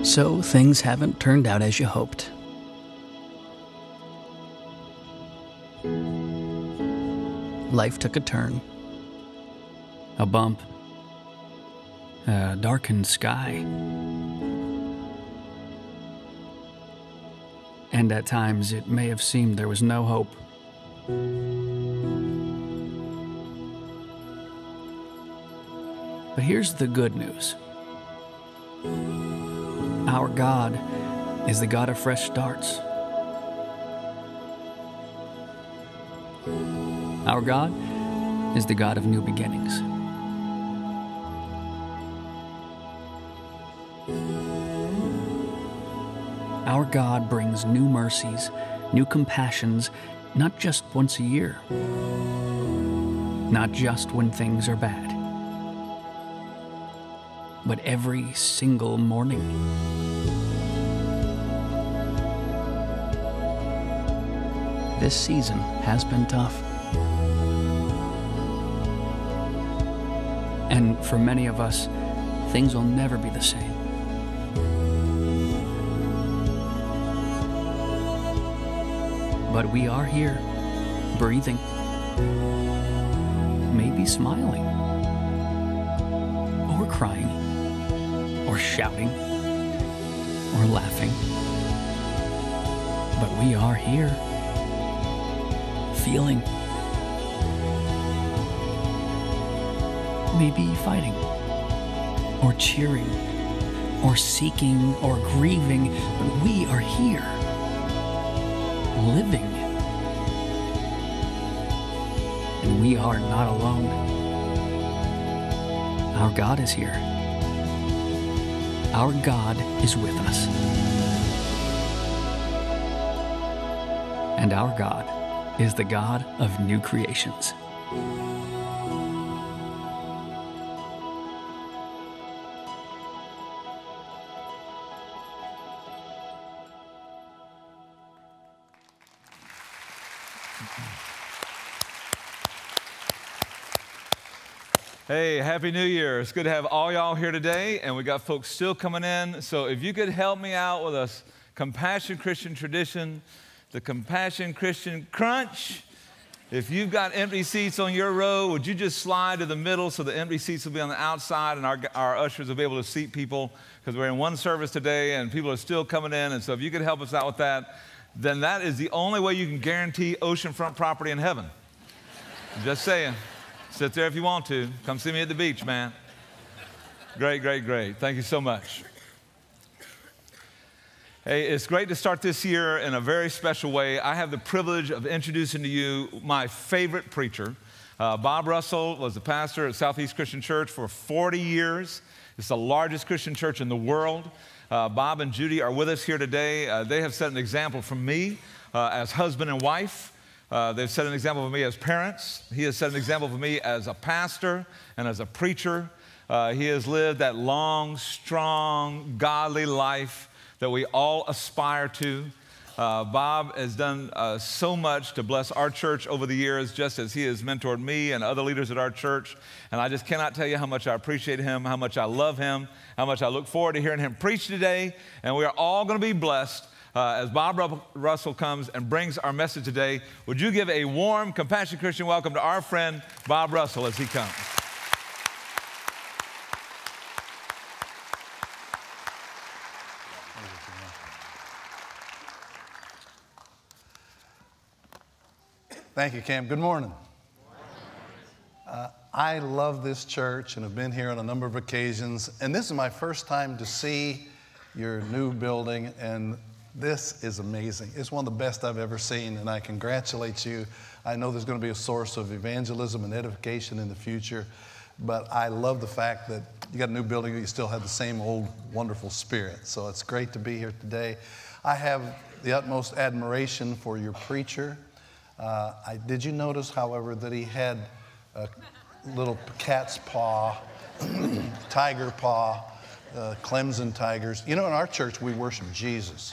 So things haven't turned out as you hoped. Life took a turn. A bump. A darkened sky. And at times it may have seemed there was no hope. But here's the good news. Our God is the God of fresh starts. Our God is the God of new beginnings. Our God brings new mercies, new compassions, not just once a year, not just when things are bad, but every single morning. This season has been tough. And for many of us, things will never be the same. But we are here, breathing, maybe smiling, or crying, or shouting, or laughing. But we are here, feeling, maybe fighting, or cheering, or seeking, or grieving, but we are here, living. And we are not alone. Our God is here. Our God is with us. And our God is the God of new creations. Hey, Happy New Year. It's good to have all y'all here today, and we got folks still coming in. So if you could help me out with a Compassion Christian tradition, the Compassion Christian Crunch. If you've got empty seats on your row, would you just slide to the middle so the empty seats will be on the outside and our ushers will be able to seat people, because we're in one service today and people are still coming in. And so if you could help us out with that, then that is the only way you can guarantee oceanfront property in heaven. Just saying. Sit there if you want to. Come see me at the beach, man. Great, great, great. Thank you so much. Hey, it's great to start this year in a very special way. I have the privilege of introducing to you my favorite preacher. Bob Russell was the pastor at Southeast Christian Church for 40 years. It's the largest Christian church in the world. Bob and Judy are with us here today. They have set an example for me as husband and wife. They've set an example for me as parents. He has set an example for me as a pastor and as a preacher. He has lived that long, strong, godly life that we all aspire to. Bob has done so much to bless our church over the years, just as he has mentored me and other leaders at our church. And I just cannot tell you how much I appreciate him, how much I love him, how much I look forward to hearing him preach today. And we are all going to be blessed as Bob Russell comes and brings our message today. Would you give a warm, Compassion Christian welcome to our friend Bob Russell as he comes? Thank you, Cam. Good morning. I love this church and have been here on a number of occasions. And this is my first time to see your new building, and this is amazing. It's one of the best I've ever seen, and I congratulate you. I know there's going to be a source of evangelism and edification in the future, but I love the fact that you got a new building, but you still have the same old wonderful spirit. So it's great to be here today. I have the utmost admiration for your preacher. Did you notice, however, that he had a little cat's paw, tiger paw, Clemson Tigers? You know, in our church, we worship Jesus.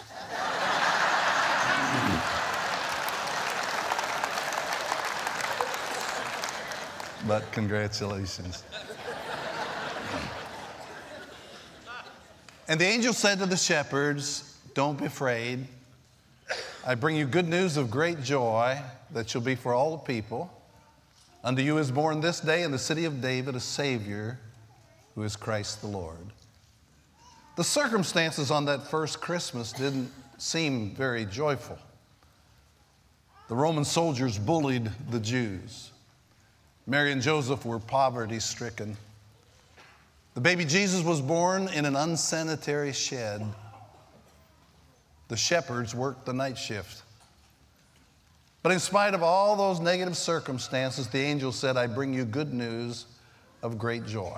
But congratulations. And the angel said to the shepherds, don't be afraid. I bring you good news of great joy that shall be for all the people. Unto you is born this day in the city of David a Savior, who is Christ the Lord. The circumstances on that first Christmas didn't seem very joyful. The Roman soldiers bullied the Jews. Mary and Joseph were poverty-stricken. The baby Jesus was born in an unsanitary shed. The shepherds worked the night shift. But in spite of all those negative circumstances, the angel said, I bring you good news of great joy.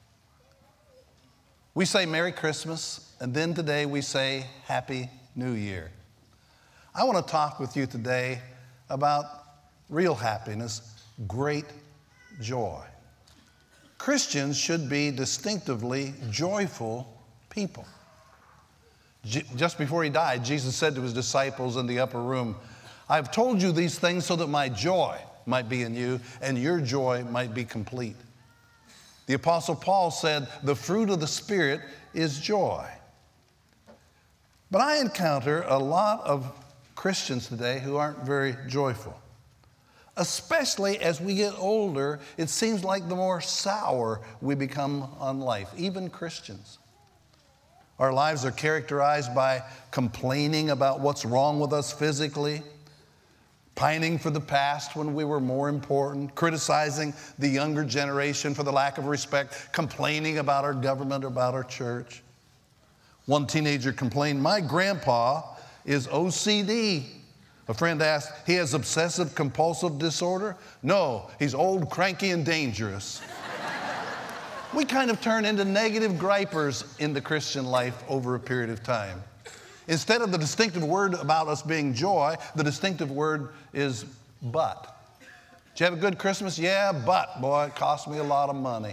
We say Merry Christmas, and then today we say Happy New Year. I want to talk with you today about real happiness, great joy. Christians should be distinctively joyful people. Just before he died, Jesus said to his disciples in the upper room, I've told you these things so that my joy might be in you and your joy might be complete. The Apostle Paul said, the fruit of the Spirit is joy. But I encounter a lot of Christians today who aren't very joyful. Especially as we get older, it seems like the more sour we become on life, even Christians. Our lives are characterized by complaining about what's wrong with us physically, pining for the past when we were more important, criticizing the younger generation for the lack of respect, complaining about our government or about our church. One teenager complained, my grandpa is OCD. A friend asked, he has obsessive compulsive disorder? No, he's old, cranky, and dangerous. We kind of turn into negative gripers in the Christian life over a period of time. Instead of the distinctive word about us being joy, the distinctive word is but. Did you have a good Christmas? Yeah, but, boy, it cost me a lot of money.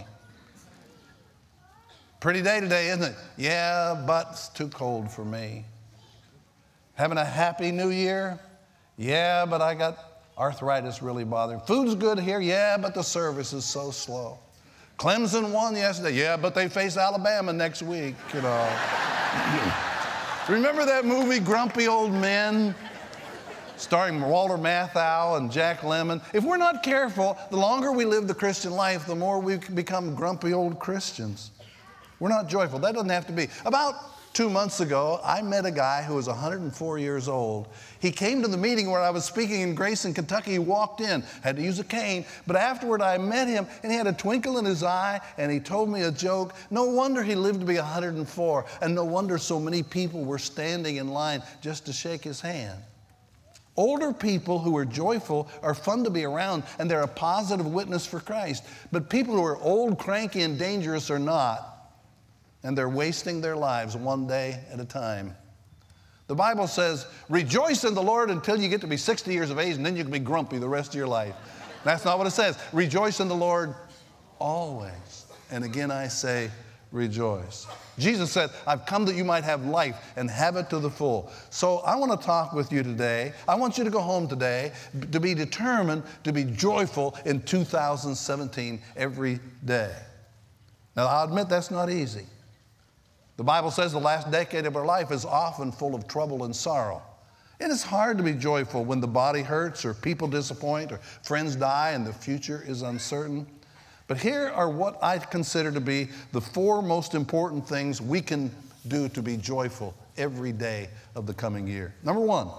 Pretty day today, isn't it? Yeah, but it's too cold for me. Having a happy new year? Yeah, but I got arthritis really bothering. Food's good here? Yeah, but the service is so slow. Clemson won yesterday. Yeah, but they face Alabama next week, you know. Remember that movie, Grumpy Old Men? Starring Walter Matthau and Jack Lemmon. If we're not careful, the longer we live the Christian life, the more we become grumpy old Christians. We're not joyful. That doesn't have to be. About 2 months ago, I met a guy who was 104 years old. He came to the meeting where I was speaking in Grayson, Kentucky. He walked in, had to use a cane, but afterward I met him and he had a twinkle in his eye and he told me a joke. No wonder he lived to be 104, and no wonder so many people were standing in line just to shake his hand. Older people who are joyful are fun to be around, and they're a positive witness for Christ. But people who are old, cranky, and dangerous are not. And they're wasting their lives one day at a time. The Bible says, rejoice in the Lord until you get to be 60 years of age, and then you can be grumpy the rest of your life. That's not what it says. Rejoice in the Lord always. And again I say, rejoice. Jesus said, I've come that you might have life and have it to the full. So I want to talk with you today. I want you to go home today to be determined to be joyful in 2017 every day. Now, I'll admit that's not easy. The Bible says the last decade of our life is often full of trouble and sorrow. It is hard to be joyful when the body hurts or people disappoint or friends die and the future is uncertain. But here are what I consider to be the 4 most important things we can do to be joyful every day of the coming year. Number 1,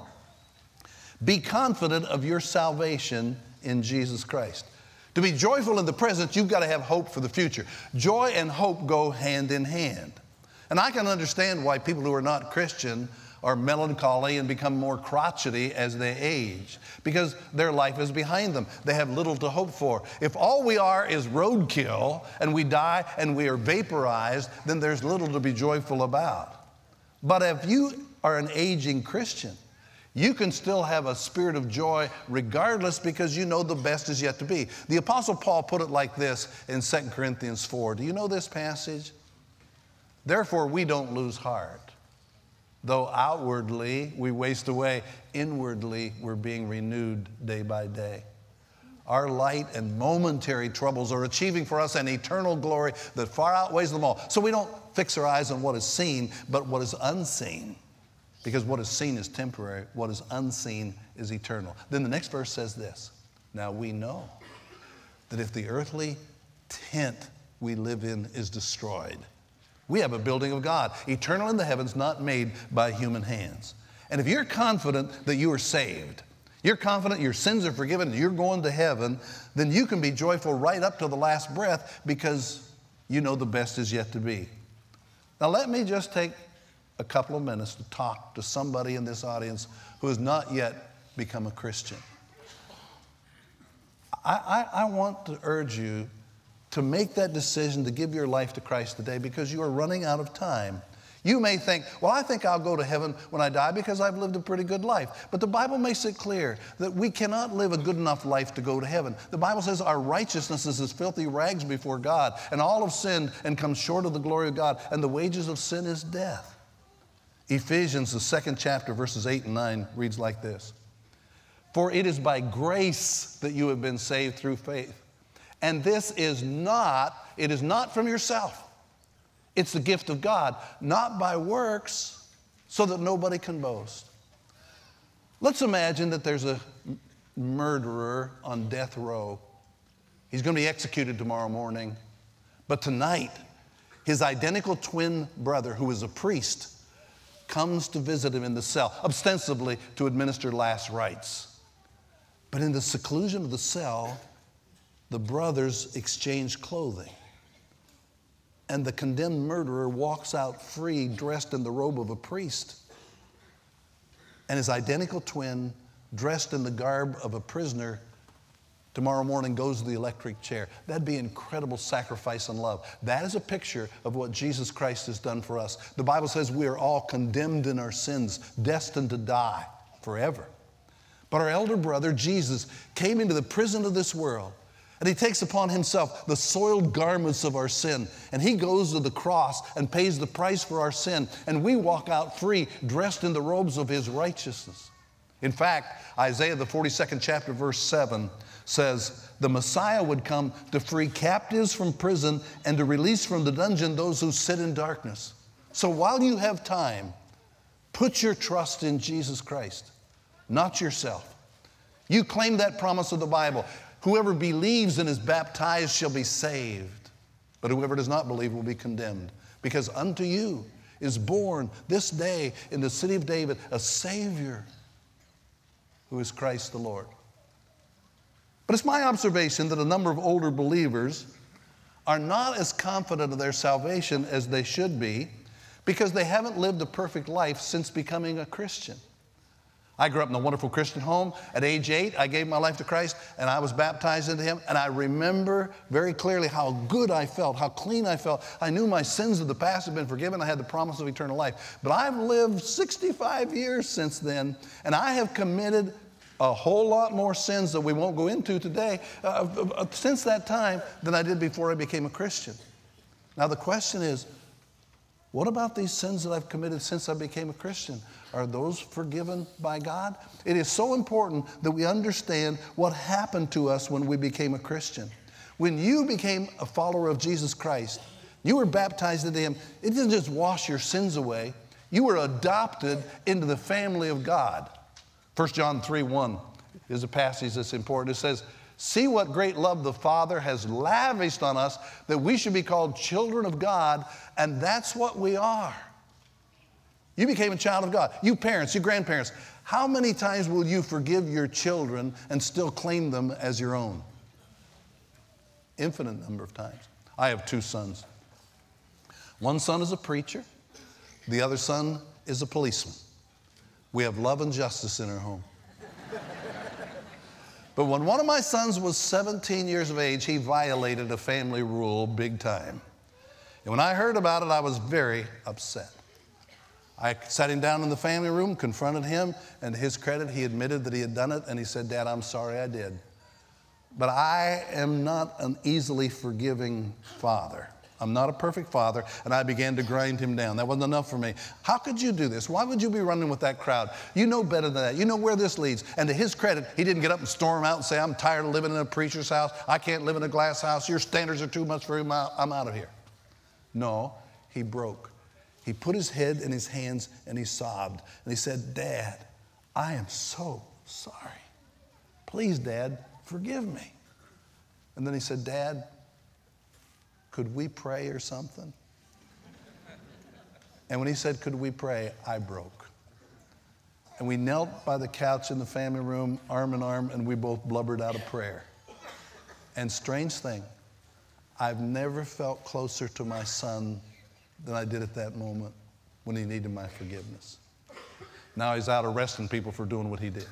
be confident of your salvation in Jesus Christ. To be joyful in the present, you've got to have hope for the future. Joy and hope go hand in hand. And I can understand why people who are not Christian are melancholy and become more crotchety as they age, because their life is behind them. They have little to hope for. If all we are is roadkill and we die and we are vaporized, then there's little to be joyful about. But if you are an aging Christian, you can still have a spirit of joy regardless, because you know the best is yet to be. The Apostle Paul put it like this in 2 Corinthians 4. Do you know this passage? Therefore, we don't lose heart. Though outwardly we waste away, inwardly we're being renewed day by day. our light and momentary troubles are achieving for us an eternal glory that far outweighs them all. So we don't fix our eyes on what is seen, but what is unseen. Because what is seen is temporary, what is unseen is eternal. Then the next verse says this, now we know that if the earthly tent we live in is destroyed, we have a building of God, eternal in the heavens, not made by human hands. And if you're confident that you are saved, you're confident your sins are forgiven, you're going to heaven, then you can be joyful right up to the last breath because you know the best is yet to be. Now let me just take a couple of minutes to talk to somebody in this audience who has not yet become a Christian. I want to urge you to make that decision to give your life to Christ today because you are running out of time. You may think, well, I think I'll go to heaven when I die because I've lived a pretty good life. But the Bible makes it clear that we cannot live a good enough life to go to heaven. The Bible says our righteousness is as filthy rags before God, and all have sinned and come short of the glory of God, and the wages of sin is death. Ephesians, the 2nd chapter, verses 8 and 9, reads like this. For it is by grace that you have been saved through faith. And this is not from yourself. It's the gift of God, not by works, so that nobody can boast. Let's imagine that there's a murderer on death row. He's going to be executed tomorrow morning. But tonight, his identical twin brother, who is a priest, comes to visit him in the cell, ostensibly to administer last rites. But in the seclusion of the cell, the brothers exchange clothing. And the condemned murderer walks out free, dressed in the robe of a priest. And his identical twin, dressed in the garb of a prisoner, tomorrow morning goes to the electric chair. That'd be incredible sacrifice and love. That is a picture of what Jesus Christ has done for us. The Bible says we are all condemned in our sins, destined to die forever. But our elder brother, Jesus, came into the prison of this world, and he takes upon himself the soiled garments of our sin, and he goes to the cross and pays the price for our sin, and we walk out free, dressed in the robes of his righteousness. In fact, Isaiah, the 42nd chapter, verse 7, says, the Messiah would come to free captives from prison and to release from the dungeon those who sit in darkness. So while you have time, put your trust in Jesus Christ, not yourself. You claim that promise of the Bible. Whoever believes and is baptized shall be saved, but whoever does not believe will be condemned. Because unto you is born this day in the city of David a Savior, who is Christ the Lord. But it's my observation that a number of older believers are not as confident of their salvation as they should be because they haven't lived a perfect life since becoming a Christian. I grew up in a wonderful Christian home. At age 8, I gave my life to Christ, and I was baptized into him. And I remember very clearly how good I felt, how clean I felt. I knew my sins of the past had been forgiven. I had the promise of eternal life. But I've lived 65 years since then, and I have committed a whole lot more sins that we won't go into today since that time than I did before I became a Christian. Now the question is, what about these sins that I've committed since I became a Christian? Are those forgiven by God? It is so important that we understand what happened to us when we became a Christian. When you became a follower of Jesus Christ, you were baptized into him. It didn't just wash your sins away. You were adopted into the family of God. 1 John 3:1 is a passage that's important. It says, see what great love the Father has lavished on us that we should be called children of God, and that's what we are. You became a child of God. You parents, you grandparents, how many times will you forgive your children and still claim them as your own? Infinite number of times. I have 2 sons. One son is a preacher. The other son is a policeman. We have love and justice in our home. But when one of my sons was 17 years of age, he violated a family rule big time. And when I heard about it, I was very upset. I sat him down in the family room, confronted him, and to his credit, he admitted that he had done it, and he said, Dad, I'm sorry I did. But I am not an easily forgiving father. I'm not a perfect father, and I began to grind him down. That wasn't enough for me. How could you do this? Why would you be running with that crowd? You know better than that. You know where this leads. And to his credit, he didn't get up and storm out and say, I'm tired of living in a preacher's house. I can't live in a glass house. Your standards are too much for me. I'm out of here. No, he broke. He put his head in his hands and he sobbed. And he said, Dad, I am so sorry. Please, Dad, forgive me. And then he said, Dad, could we pray or something? And when he said, could we pray, I broke. And we knelt by the couch in the family room, arm in arm, and we both blubbered out a prayer. And strange thing, I've never felt closer to my son than I did at that moment when he needed my forgiveness. Now he's out arresting people for doing what he did.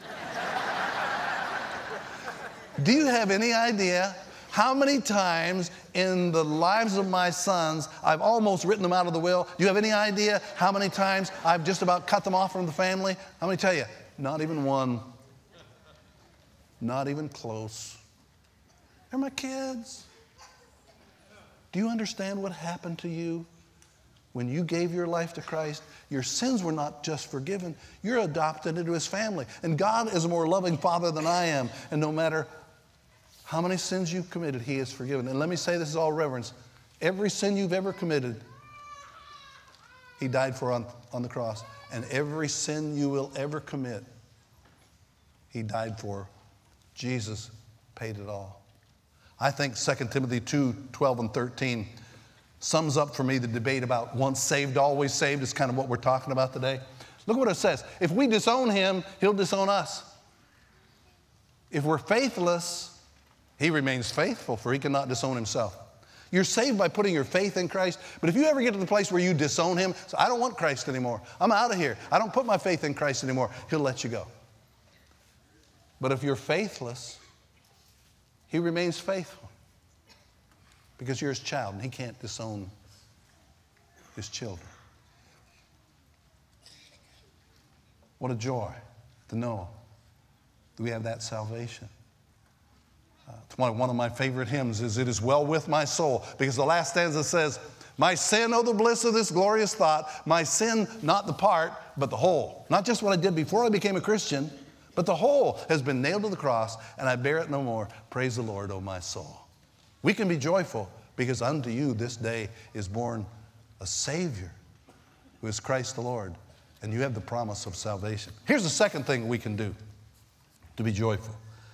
Do you have any idea how many times in the lives of my sons I've almost written them out of the will? Do you have any idea how many times I've just about cut them off from the family? Let me tell you, not even one. Not even close. They're my kids. Do you understand what happened to you when you gave your life to Christ? Your sins were not just forgiven, you're adopted into his family. And God is a more loving father than I am. And no matter how many sins you've committed, he has forgiven. And let me say this is all reverence. Every sin you've ever committed, he died for on the cross. And every sin you will ever commit, he died for. Jesus paid it all. I think 2 Timothy 2:12 and 13 sums up for me the debate about once saved, always saved is kind of what we're talking about today. Look what it says. If we disown him, he'll disown us. If we're faithless, he remains faithful, for he cannot disown himself. You're saved by putting your faith in Christ, but if you ever get to the place where you disown him, so I don't want Christ anymore, I'm out of here, I don't put my faith in Christ anymore, he'll let you go. But if you're faithless, he remains faithful because you're his child and he can't disown his children. What a joy to know that we have that salvation. It's one of my favorite hymns is, It Is Well With My Soul, because the last stanza says, my sin, oh the bliss of this glorious thought, my sin, not the part, but the whole. Not just what I did before I became a Christian, but the whole has been nailed to the cross, and I bear it no more. Praise the Lord, O my soul. We can be joyful because unto you this day is born a Savior who is Christ the Lord, and you have the promise of salvation. Here's the second thing we can do to be joyful.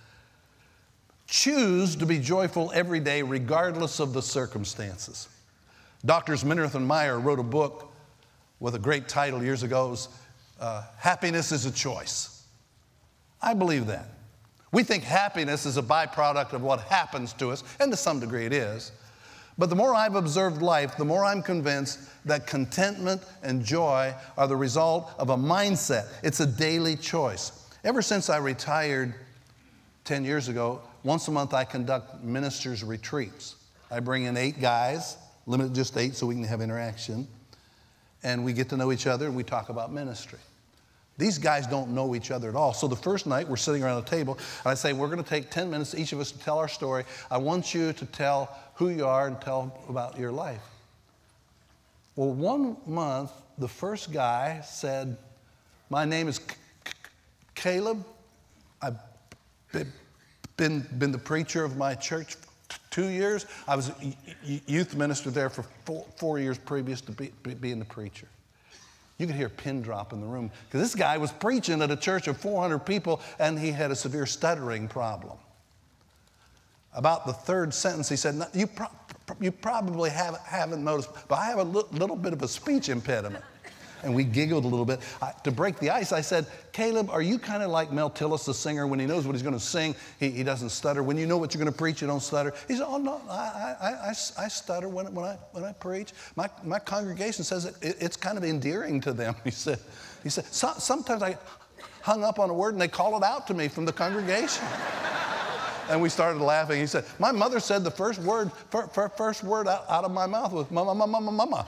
Choose to be joyful every day regardless of the circumstances. Doctors Minirth and Meyer wrote a book with a great title years ago. It was, Happiness is a Choice. I believe that. We think happiness is a byproduct of what happens to us, and to some degree it is. But the more I've observed life, the more I'm convinced that contentment and joy are the result of a mindset. It's a daily choice. Ever since I retired 10 years ago, once a month I conduct ministers' retreats. I bring in 8 guys, limited just 8 so we can have interaction, and we get to know each other and we talk about ministry. These guys don't know each other at all. So the first night we're sitting around a table and I say, we're going to take 10 minutes, each of us, to tell our story. I want you to tell who you are and tell about your life. Well, one month, the first guy said, my name is Caleb. I've been the preacher of my church 2 years. I was a youth minister there for 4 years previous to being the preacher. You could hear a pin drop in the room because this guy was preaching at a church of 400 people and he had a severe stuttering problem. About the third sentence, he said, you probably haven't noticed, but I have a little bit of a speech impediment. And we giggled a little bit. To break the ice, I said, Caleb, are you kind of like Mel Tillis, the singer? When he knows what he's going to sing, he doesn't stutter. When you know what you're going to preach, you don't stutter. He said, oh, no, I stutter when I preach. My congregation says it's kind of endearing to them, he said. Sometimes I hung up on a word and they call it out to me from the congregation. And we started laughing. He said, my mother said the first word out of my mouth was mama, mama, mama, mama.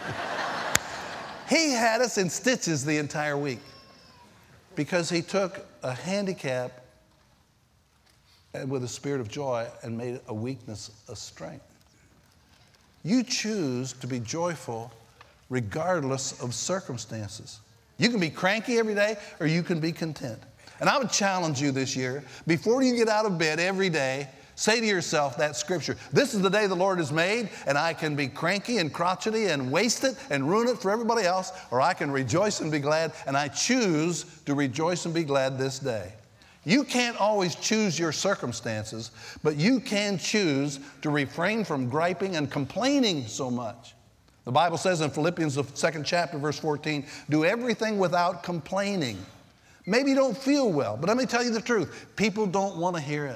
He had us in stitches the entire week because he took a handicap and with a spirit of joy and made a weakness a strength. You choose to be joyful regardless of circumstances. You can be cranky every day, or you can be content. And I would challenge you this year, before you get out of bed every day, say to yourself that scripture, this is the day the Lord has made, and I can be cranky and crotchety and waste it and ruin it for everybody else, or I can rejoice and be glad, and I choose to rejoice and be glad this day. You can't always choose your circumstances, but you can choose to refrain from griping and complaining so much. The Bible says in Philippians, the 2nd chapter, verse 14, do everything without complaining. Maybe you don't feel well, but let me tell you the truth. People don't want to hear it.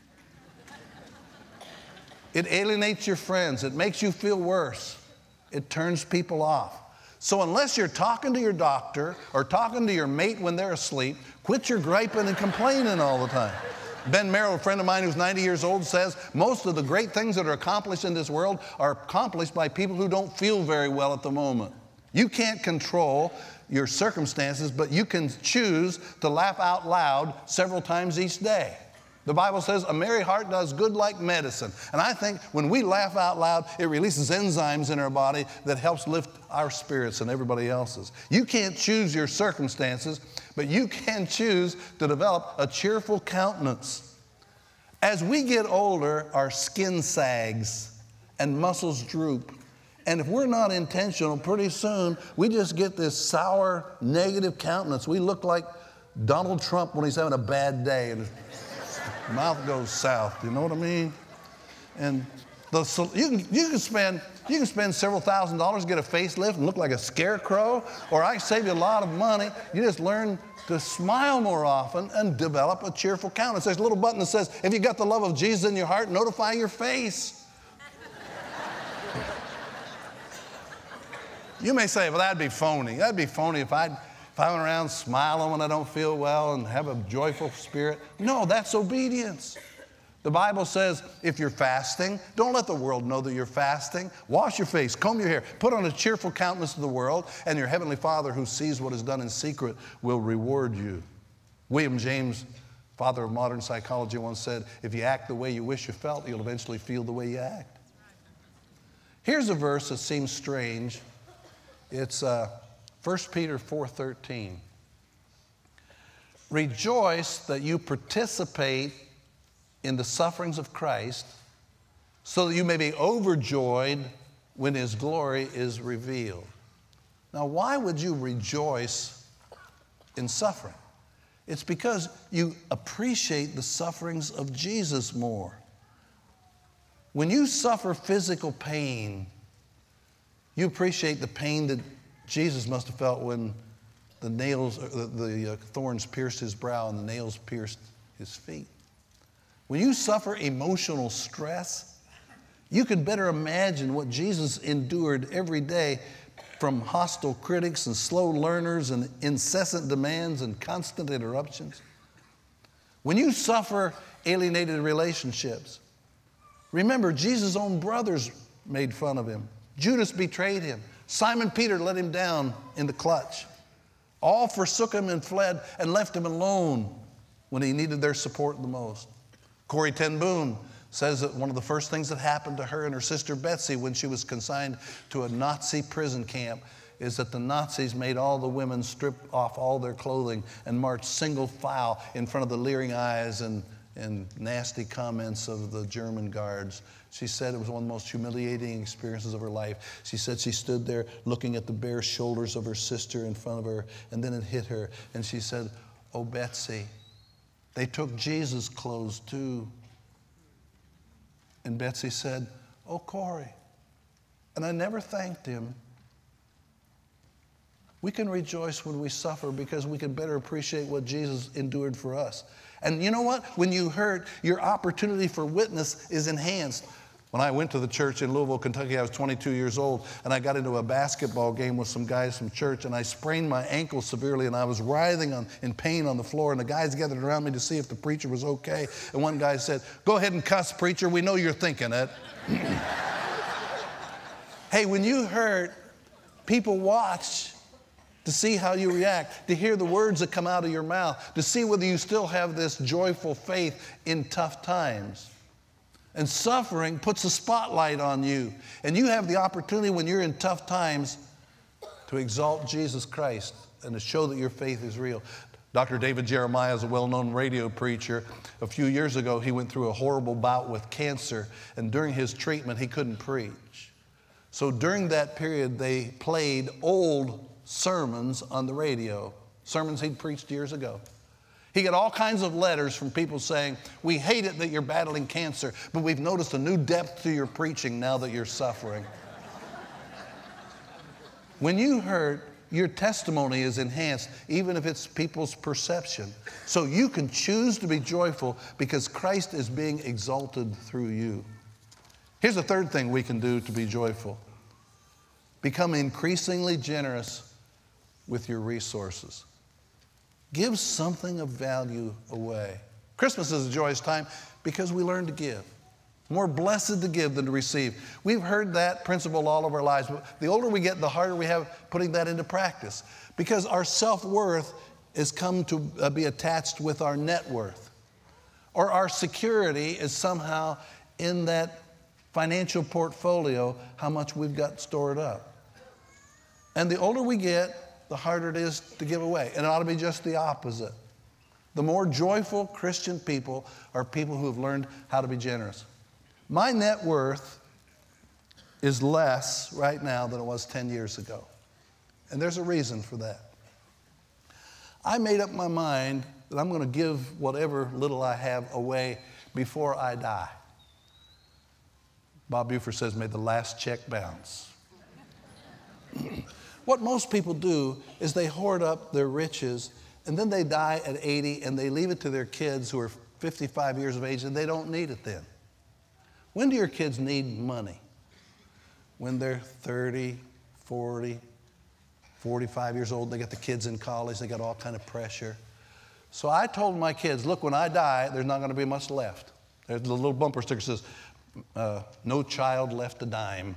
It alienates your friends. It makes you feel worse. It turns people off. So unless you're talking to your doctor or talking to your mate when they're asleep, quit your griping and complaining all the time. Ben Merrill, a friend of mine who's 90 years old, says most of the great things that are accomplished in this world are accomplished by people who don't feel very well at the moment. You can't control your circumstances, but you can choose to laugh out loud several times each day. The Bible says a merry heart does good like medicine. And I think when we laugh out loud, it releases enzymes in our body that helps lift our spirits and everybody else's. You can't choose your circumstances, but you can choose to develop a cheerful countenance. As we get older, our skin sags and muscles droop. And if we're not intentional, pretty soon we just get this sour, negative countenance. We look like Donald Trump when he's having a bad day and his mouth goes south. You know what I mean? And you can spend several $1,000s, get a facelift and look like a scarecrow, or I save you a lot of money. You just learn to smile more often and develop a cheerful countenance. There's a little button that says, if you got the love of Jesus in your heart, notify your face. You may say, well, that'd be phony. That'd be phony if I went around smiling when I don't feel well and have a joyful spirit. No, that's obedience. The Bible says if you're fasting, don't let the world know that you're fasting. Wash your face, comb your hair, put on a cheerful countenance to the world, and your heavenly Father who sees what is done in secret will reward you. William James, father of modern psychology, once said, if you act the way you wish you felt, you'll eventually feel the way you act. Here's a verse that seems strange. It's 1 Peter 4:13. Rejoice that you participate in the sufferings of Christ, so that you may be overjoyed when His glory is revealed. Now, why would you rejoice in suffering? It's because you appreciate the sufferings of Jesus more. When you suffer physical pain, you appreciate the pain that Jesus must have felt when the thorns pierced His brow and the nails pierced His feet. When you suffer emotional stress, you can better imagine what Jesus endured every day from hostile critics and slow learners and incessant demands and constant interruptions. When you suffer alienated relationships, remember Jesus' own brothers made fun of Him. Judas betrayed Him. Simon Peter let Him down in the clutch. All forsook Him and fled and left Him alone when He needed their support the most. Corrie ten Boom says that one of the first things that happened to her and her sister Betsy when she was consigned to a Nazi prison camp is that the Nazis made all the women strip off all their clothing and march single file in front of the leering eyes and nasty comments of the German guards. She said it was one of the most humiliating experiences of her life. She said she stood there looking at the bare shoulders of her sister in front of her, and then it hit her. And she said, oh, Betsy, they took Jesus' clothes too. And Betsy said, oh, Corrie, and I never thanked him. We can rejoice when we suffer because we can better appreciate what Jesus endured for us. And you know what? When you hurt, your opportunity for witness is enhanced. When I went to the church in Louisville, Kentucky, I was 22 years old, and I got into a basketball game with some guys from church, and I sprained my ankle severely, and I was writhing in pain on the floor, and the guys gathered around me to see if the preacher was okay. And one guy said, go ahead and cuss, preacher. We know you're thinking it. Hey, when you hurt, people watch to see how you react, to hear the words that come out of your mouth, to see whether you still have this joyful faith in tough times. And suffering puts a spotlight on you. And you have the opportunity when you're in tough times to exalt Jesus Christ and to show that your faith is real. Dr. David Jeremiah is a well-known radio preacher. A few years ago, he went through a horrible bout with cancer, and during his treatment, he couldn't preach. So during that period, they played old sermons on the radio, sermons he'd preached years ago. He got all kinds of letters from people saying, we hate it that you're battling cancer, but we've noticed a new depth to your preaching now that you're suffering. When you hurt, your testimony is enhanced, even if it's people's perception. So you can choose to be joyful because Christ is being exalted through you. Here's the third thing we can do to be joyful. Become increasingly generous with your resources. Give something of value away. Christmas is a joyous time because we learn to give. More blessed to give than to receive. We've heard that principle all of our lives. But the older we get, the harder we have putting that into practice. Because our self-worth has come to be attached with our net worth. Or our security is somehow in that financial portfolio, how much we've got stored up. And the older we get, the harder it is to give away. And it ought to be just the opposite. The more joyful Christian people are people who have learned how to be generous. My net worth is less right now than it was 10 years ago. And there's a reason for that. I made up my mind that I'm going to give whatever little I have away before I die. Bob Buford says, may the last check bounce. What most people do is they hoard up their riches, and then they die at 80, and they leave it to their kids who are 55 years of age, and they don't need it then. When do your kids need money? When they're 30, 40, 45 years old, they got the kids in college, they got all kind of pressure. So I told my kids, look, when I die, there's not going to be much left. There's a little bumper sticker that says, no child left a dime.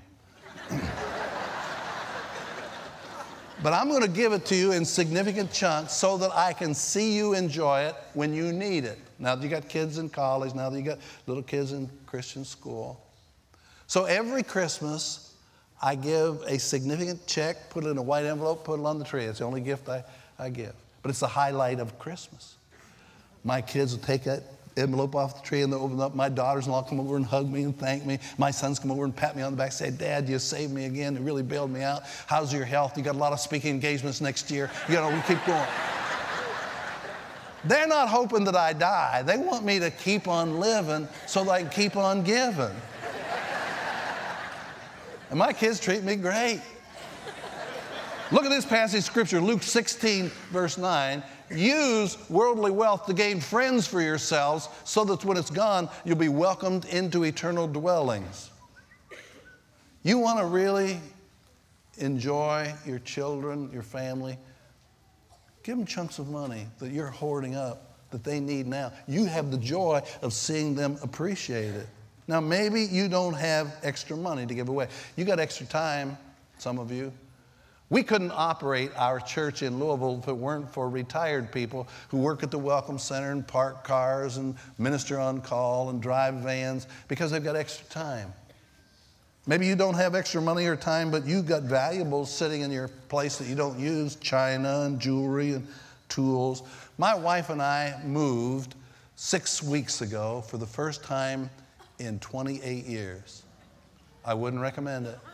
But I'm going to give it to you in significant chunks so that I can see you enjoy it when you need it. Now that you got kids in college, now that you got little kids in Christian school. So every Christmas, I give a significant check, put it in a white envelope, put it on the tree. It's the only gift I give. But it's the highlight of Christmas. My kids will take that envelope off the tree and they'll open it up. My daughters-in-law come over and hug me and thank me. My sons come over and pat me on the back and say, Dad, you saved me again. You really bailed me out. How's your health? You got a lot of speaking engagements next year. You know, we keep going. They're not hoping that I die. They want me to keep on living so that I can keep on giving. And my kids treat me great. Look at this passage of Scripture, Luke 16, verse 9. Use worldly wealth to gain friends for yourselves so that when it's gone, you'll be welcomed into eternal dwellings. You want to really enjoy your children, your family? Give them chunks of money that you're hoarding up that they need now. You have the joy of seeing them appreciate it. Now, maybe you don't have extra money to give away. You got extra time, some of you. We couldn't operate our church in Louisville if it weren't for retired people who work at the Welcome Center and park cars and minister on call and drive vans because they've got extra time. Maybe you don't have extra money or time, but you've got valuables sitting in your place that you don't use, china and jewelry and tools. My wife and I moved 6 weeks ago for the first time in 28 years. I wouldn't recommend it.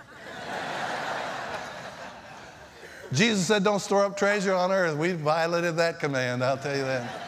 Jesus said, don't store up treasure on earth. We violated that command, I'll tell you that.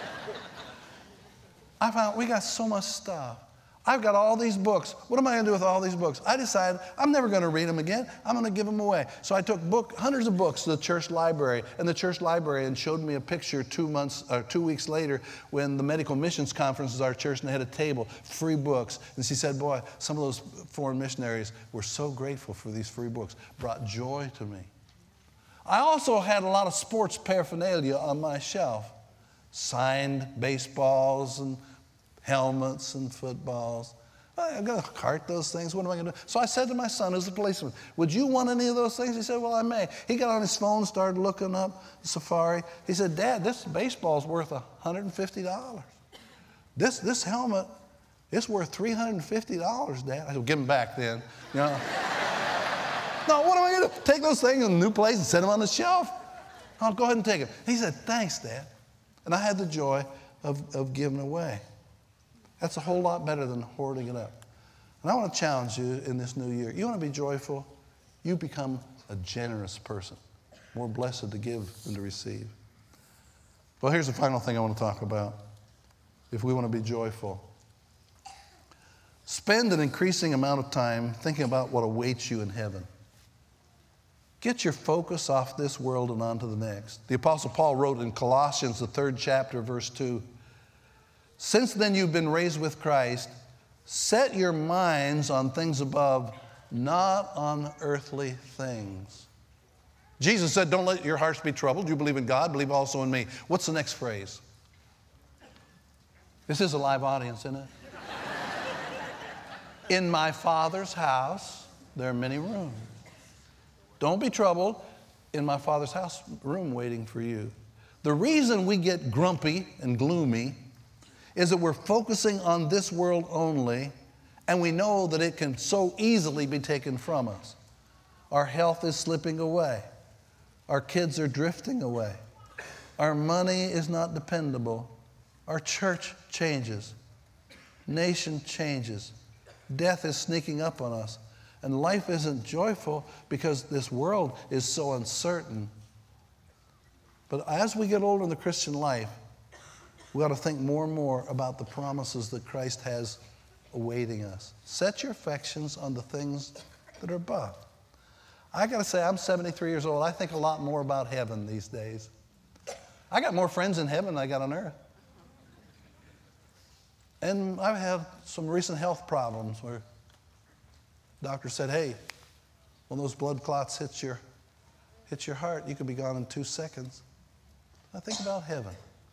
I found we got so much stuff. I've got all these books. What am I going to do with all these books? I decided I'm never going to read them again. I'm going to give them away. So I took hundreds of books to the church library, and the church librarian showed me a picture 2 weeks later when the medical missions conference was our church, and they had a table, free books. And she said, boy, some of those foreign missionaries were so grateful for these free books, brought joy to me. I also had a lot of sports paraphernalia on my shelf, signed baseballs and helmets and footballs. I'm going to cart those things. What am I going to do? So I said to my son, who's a policeman, would you want any of those things? He said, well, I may. He got on his phone, started looking up the Safari. He said, Dad, this baseball's worth $150. This helmet It's worth $350, Dad. I said, give them back then. You know? No, what am I going to do? Take those things in a new place and set them on the shelf? I'll go ahead and take them. He said, thanks, Dad. And I had the joy of giving away. That's a whole lot better than hoarding it up. And I want to challenge you in this new year. You want to be joyful? You become a generous person. More blessed to give than to receive. Well, here's the final thing I want to talk about. If we want to be joyful, spend an increasing amount of time thinking about what awaits you in heaven. Get your focus off this world and onto the next. The Apostle Paul wrote in Colossians, the 3rd chapter, verse 2, since then you've been raised with Christ, set your minds on things above, not on earthly things. Jesus said, don't let your hearts be troubled. You believe in God, believe also in me. What's the next phrase? This is a live audience, isn't it? In my Father's house, there are many rooms. Don't be troubled. In my Father's house, room waiting for you. The reason we get grumpy and gloomy is that we're focusing on this world only, and we know that it can so easily be taken from us. Our health is slipping away. Our kids are drifting away. Our money is not dependable. Our church changes. Nation changes. Death is sneaking up on us. And life isn't joyful because this world is so uncertain. But as we get older in the Christian life, we ought to think more and more about the promises that Christ has awaiting us. Set your affections on the things that are above. I got to say, I'm 73 years old. I think a lot more about heaven these days. I got more friends in heaven than I got on earth. And I've had some recent health problems where the doctor said, hey, when those blood clots hit your heart, you could be gone in 2 seconds. I think about heaven.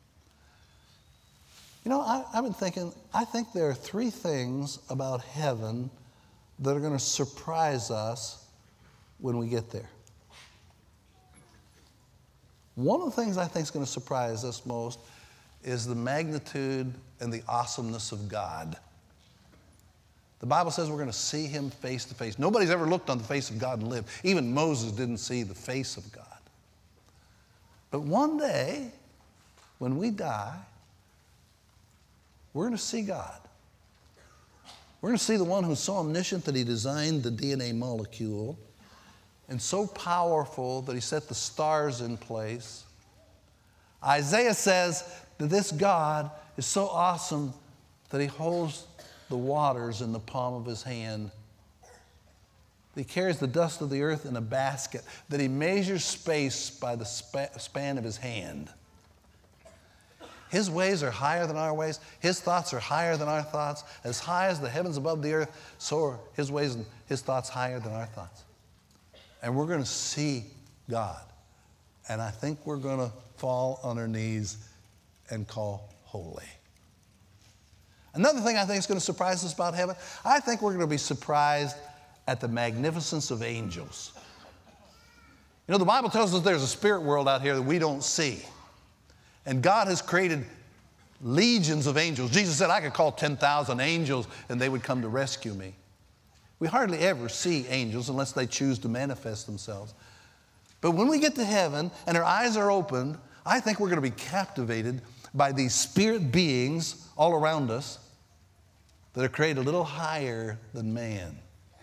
You know, I've been thinking, I think there are 3 things about heaven that are going to surprise us when we get there. One of the things I think is going to surprise us most is the magnitude and the awesomeness of God. The Bible says we're going to see him face to face. Nobody's ever looked on the face of God and lived. Even Moses didn't see the face of God. But one day, when we die, we're going to see God. We're going to see the one who's so omniscient that he designed the DNA molecule and so powerful that he set the stars in place. Isaiah says that this God is so awesome that he holds the waters in the palm of his hand. He carries the dust of the earth in a basket, that he measures space by the span of his hand. His ways are higher than our ways. His thoughts are higher than our thoughts. As high as the heavens above the earth, so are his ways and his thoughts higher than our thoughts. And we're going to see God. And I think we're going to fall on our knees and call holy. Another thing I think is going to surprise us about heaven, I think we're going to be surprised at the magnificence of angels. You know, the Bible tells us there's a spirit world out here that we don't see. And God has created legions of angels. Jesus said I could call 10,000 angels and they would come to rescue me. We hardly ever see angels unless they choose to manifest themselves. But when we get to heaven and our eyes are opened, I think we're going to be captivated by these spirit beings all around us that are created a little higher than man.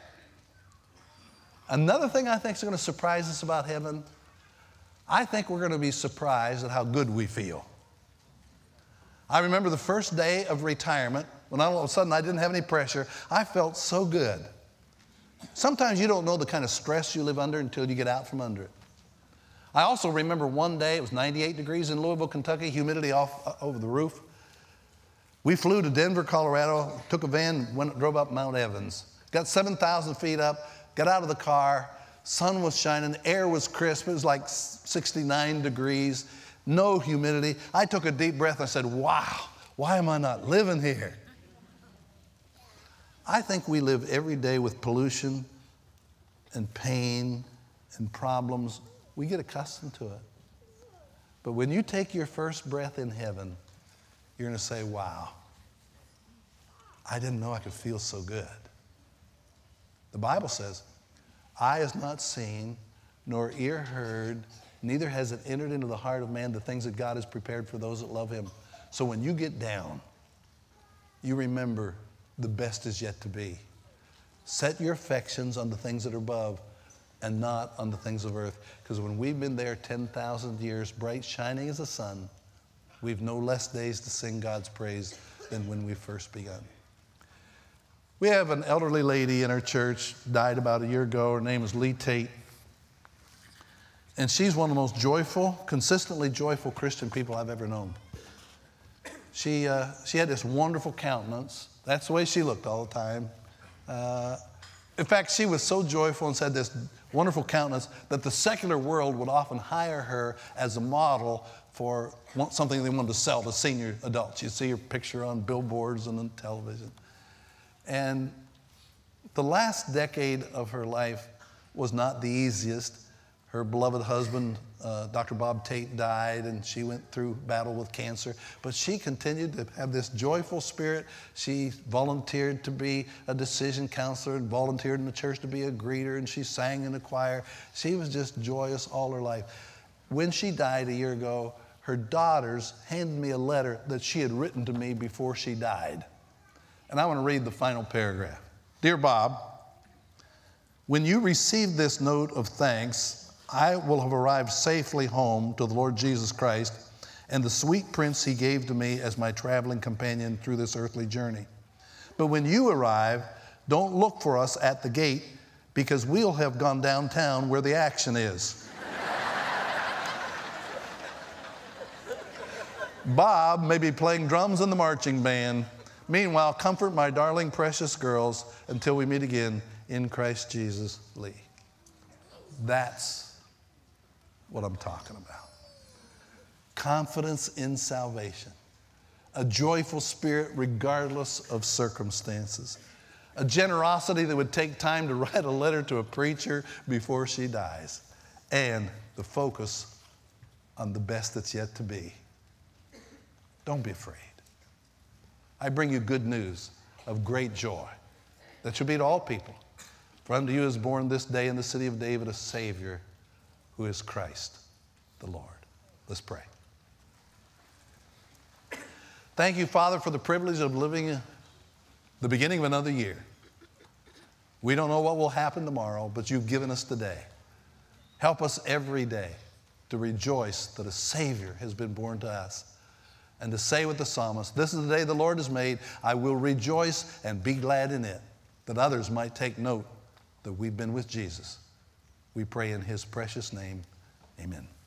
Another thing I think is going to surprise us about heaven, I think we're going to be surprised at how good we feel. I remember the first day of retirement, when all of a sudden I didn't have any pressure, I felt so good. Sometimes you don't know the kind of stress you live under until you get out from under it. I also remember one day, it was 98 degrees in Louisville, Kentucky, humidity off over the roof. We flew to Denver, Colorado, took a van, drove up Mount Evans, got 7,000 feet up, got out of the car, sun was shining, the air was crisp, it was like 69 degrees, no humidity. I took a deep breath and I said, wow, why am I not living here? I think we live every day with pollution and pain and problems. We get accustomed to it. But when you take your first breath in heaven, you're going to say, wow, I didn't know I could feel so good. The Bible says, eye has not seen, nor ear heard, neither has it entered into the heart of man the things that God has prepared for those that love him. So when you get down, you remember the best is yet to be. Set your affections on the things that are above and not on the things of earth. Because when we've been there 10,000 years, bright shining as the sun, we've no less days to sing God's praise than when we first begun. We have an elderly lady in our church, died about a year ago. Her name is Lee Tate. And she's one of the most joyful, consistently joyful Christian people I've ever known. She had this wonderful countenance. That's the way she looked all the time. In fact, she was so joyful and had this wonderful countenance that the secular world would often hire her as a model for something they wanted to sell to senior adults. You'd see her picture on billboards and on television. And the last decade of her life was not the easiest. Her beloved husband, Dr. Bob Tate, died, and she went through battle with cancer. But she continued to have this joyful spirit. She volunteered to be a decision counselor and volunteered in the church to be a greeter, and she sang in the choir. She was just joyous all her life. When she died a year ago, her daughters handed me a letter that she had written to me before she died. And I want to read the final paragraph. Dear Bob, when you receive this note of thanks, I will have arrived safely home to the Lord Jesus Christ and the sweet prince he gave to me as my traveling companion through this earthly journey. But when you arrive, don't look for us at the gate because we'll have gone downtown where the action is. Bob may be playing drums in the marching band. Meanwhile, comfort my darling, precious girls until we meet again in Christ Jesus, Lee. That's what I'm talking about. Confidence in salvation. A joyful spirit regardless of circumstances. A generosity that would take time to write a letter to a preacher before she dies. And the focus on the best that's yet to be. Don't be afraid. I bring you good news of great joy that should be to all people. For unto you is born this day in the city of David a Savior, who is Christ the Lord. Let's pray. Thank you, Father, for the privilege of living the beginning of another year. We don't know what will happen tomorrow, but you've given us today. Help us every day to rejoice that a Savior has been born to us and to say with the psalmist, this is the day the Lord has made. I will rejoice and be glad in it, that others might take note that we've been with Jesus. We pray in his precious name. Amen.